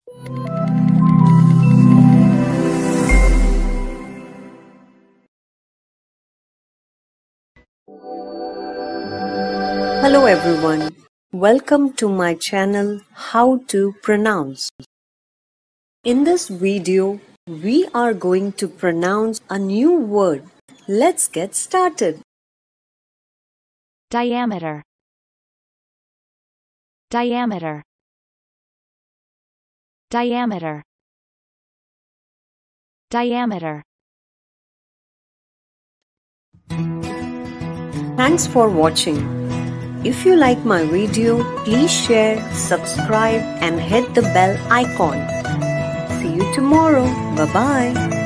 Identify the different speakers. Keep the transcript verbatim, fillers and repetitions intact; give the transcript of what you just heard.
Speaker 1: Hello everyone, welcome to my channel How to Pronounce. In this video, we are going to pronounce a new word. Let's get started.
Speaker 2: Diameter. Diameter. Diameter. Diameter.
Speaker 1: Thanks for watching. If you like my video, please share, subscribe and hit the bell icon. See you tomorrow. Bye-bye.